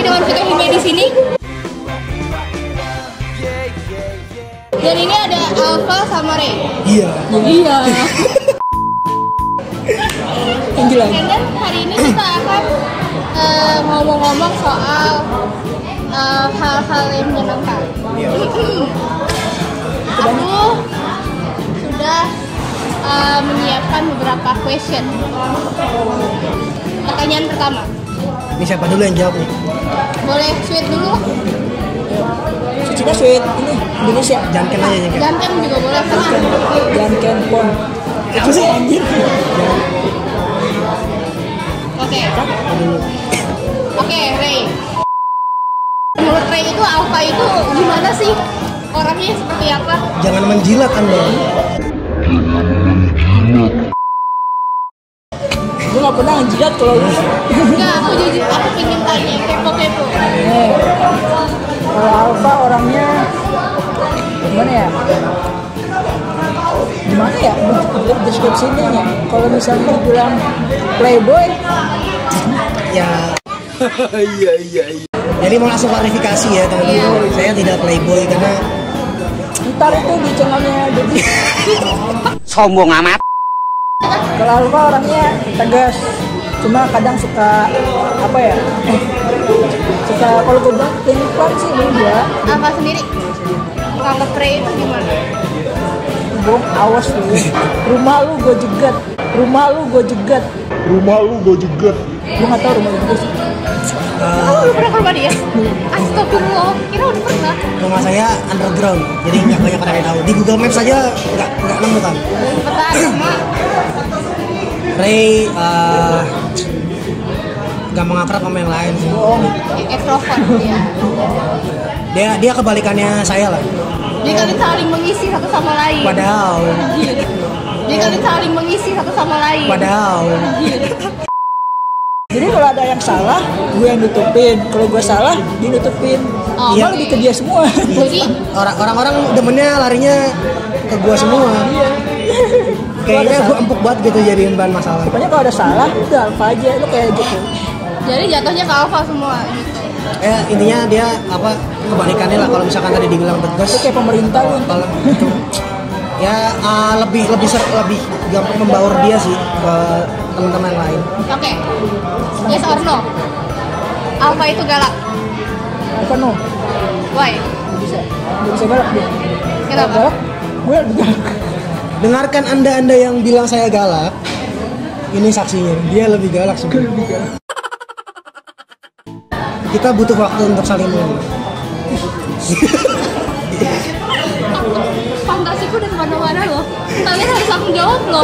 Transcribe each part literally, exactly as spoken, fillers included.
dengan kita Hime di sini. Dan ini ada Alpha sama Ray. Iya. Iya. Gila. Dan hari ini kita akan uh, ngomong-ngomong soal uh, hal-hal yang menyenangkan. Iya. Aku sudah uh, menyiapkan beberapa question. Pertanyaan pertama. Ini siapa dulu yang jawab nih? Boleh sweet dulu? Sucinya sweet ini Indonesia. Janken aja janken. Janken juga boleh kan? Janken pon. Apa sih anjir? Oke. Oke, Ray. Menurut Ray itu Alpha itu gimana sih? Orangnya seperti apa? Jangan menjilat Anda. Gue gak pernah ngejilat kalau lu. Enggak, aku jujur, aku pengen tanya, kepo-kepo. Eh, kalau Alpha orangnya gimana ya? Gimana ya? Deskripsinya ya. Kalau misalnya dibilang playboy, Ya. Iya iya iya. Jadi mau langsung klarifikasi ya teman-teman. Iya. Saya tidak playboy karena ntar itu di channelnya jadi Sombong amat. kalau Alpha orangnya tegas. Cuma kadang suka apa ya? Suka kalau gue bilang pelan sih enggak. Alpha sendiri? Kalau Ray itu gimana? Gue awas lu. Rumah lu gue jegat. Rumah lu gue jegat. Rumah lu gue jegat. Gue nggak tahu rumah lu jegat. Oh, lu pernah ke rumah dia? Astagfirullah, kira udah pernah. rumah saya underground, jadi nggak banyak orang yang tahu. Di Google Maps saja nggak nggak nemu kan. Cepetan, sama. Ray uh, gampang akrab sama yang lain sih. Extrovert dia. Dia dia kebalikannya saya lah. Dia kalian saling mengisi satu sama lain. Padahal, Dia kalian saling mengisi satu sama lain. padahal. Jadi kalau ada yang salah, gue yang nutupin. Kalau gue salah, dia nutupin. Oh, Iya, oke. lebih ke dia semua. Jadi Orang orang-orang demennya larinya ke gua semua. Kayaknya gua empuk banget gitu jadiin bahan masalah. Pokoknya kalau ada salah, udah Alpha aja. Lu kayak gitu. jadi jatuhnya ke Alpha semua. Eh intinya dia apa kebalikannya lah kalau misalkan tadi dibilang Itu tegas. kayak pemerintah lu. Kalau itu ya uh, lebih lebih ser, lebih gampang membaur dia sih ke teman-teman lain. Oke. Yes or no? Alpha itu galak. Apa no? Why? Gak bisa. Gak bisa galak dia. Kenapa? Galak, gue lebih galak. Dengarkan anda-anda yang bilang saya galak. Ini saksinya, dia lebih galak sebenarnya. Lebih galak. Kita butuh waktu untuk saling mengenal. Fantasiku udah kemana-mana loh. Kalian harus langsung jawab loh.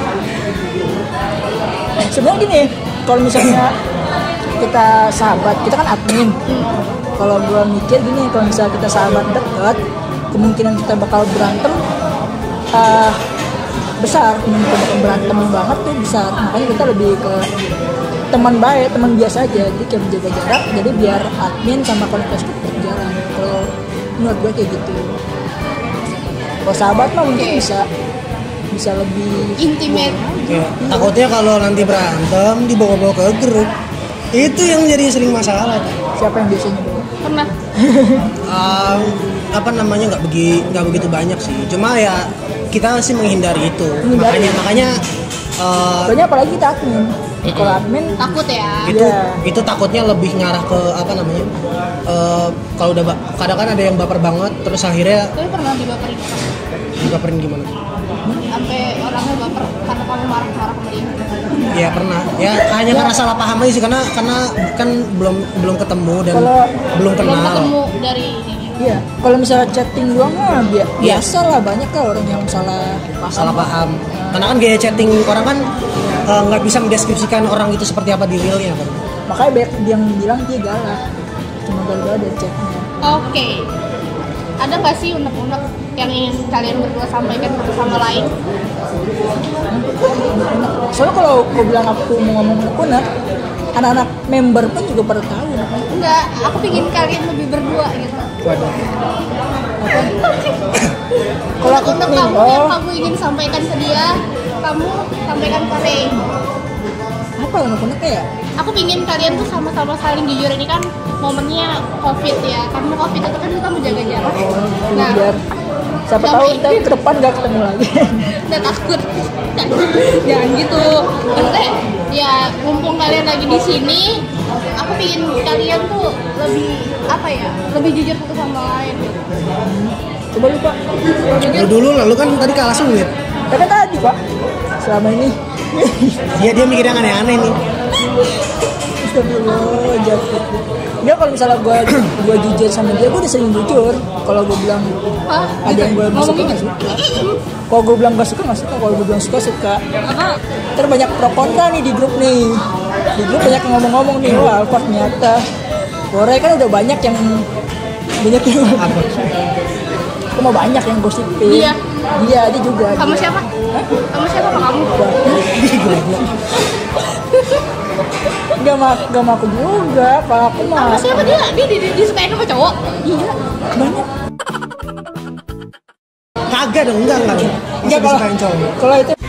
Sebenarnya gini, kalau misalnya kita sahabat, kita kan admin. Kalau gue mikir gini, kalau misalnya kita sahabat dekat, kemungkinan kita bakal berantem uh, besar, kemungkinan bakal berantem banget tuh besar. Makanya kita lebih ke teman baik, teman biasa aja. Jadi kayak menjaga jarak, jadi biar admin sama komunitas kita berjalan. Kalau menurut gue kayak gitu. Kalau sahabat mah mungkin Oke. bisa bisa lebih Intimate. Ya, takutnya kalau nanti berantem dibawa-bawa ke grup, itu yang jadi sering masalah. siapa yang biasanya bawa? Pernah. Um, apa namanya nggak begi nggak begitu banyak sih, cuma ya kita sih menghindari itu. Menghindari. Makanya makanya uh, Soalnya apalagi kita admin. Kalau admin Takut ya. itu Iya. itu takutnya lebih ngarah ke apa namanya uh, kalau udah ba- kadang kan ada yang baper banget terus akhirnya Tapi pernah dibaperin orang. dibaperin gimana? Sampai orangnya baper karena kamu marah-marah sama dia. Ya pernah, ya hanya karena salah paham aja sih, karena karena kan belum belum ketemu dan Kalau- belum Belum kenal. ketemu dari ini. iya. Kalau misalnya chatting doang mah bi- Iya. biasa lah, banyak lah orang yang salah paham. Salah paham. Karena kan gaya chatting orang kan uh, nggak bisa mendeskripsikan orang itu seperti apa di realnya kan. Makanya banyak yang bilang dia galak. Cuma gara-gara dari chatnya. Oke. Ada nggak sih unek-unek yang ingin kalian berdua sampaikan satu sama lain? Soalnya kalau gue bilang aku mau ngomong unek-unek, anak-anak member pun juga pada tahu. Enggak, aku pingin kalian lebih berdua gitu. Waduh. Kalau aku Unek-unek nih, kamu yang oh kamu ingin sampaikan ke dia, kamu sampaikan ke Ray. apa apa unek-uneknya ya? Aku pingin kalian tuh sama-sama saling jujur. Ini kan momennya covid ya, karena covid itu kan kita menjaga jarak. Nah, Biar siapa sama tahu ini. kita ke depan gak ketemu lagi. udah takut. Jangan gitu. Maksudnya ya mumpung kalian lagi di sini, aku pingin kalian tuh lebih apa ya? Lebih jujur satu sama lain. Coba lu Pak. Lu dulu lah, lu kan tadi kalah sulit. Karena tadi Pak, selama ini Dia dia mikir yang aneh-aneh nih. Astagfirullah, jatuh. Enggak, kalau misalnya gue gue jujur sama dia, gue udah sering jujur. Kalau gue bilang Hah? ada yang gue Ngomong suka gitu? nggak suka. Kalau gue bilang gak suka nggak suka. Kalau gue bilang suka suka. Apa? Terus banyak pro kontra nih di grup nih. Di grup banyak yang ngomong-ngomong nih. Wah, Alfa ternyata. Korea kan udah banyak yang banyak yang Apa? Cuma banyak yang gosipin. Dia. Dia, dia juga. Kamu dia. siapa? Kamu siapa apa kamu? Gak mak, gak mau aku juga. Kalau aku Kamu mah siapa dia? Dia, dia, dia disukain sama cowok? iya banyak. Kagak dong, enggak enggak. Masa Enggak, kalau disukain cowok? kalau itu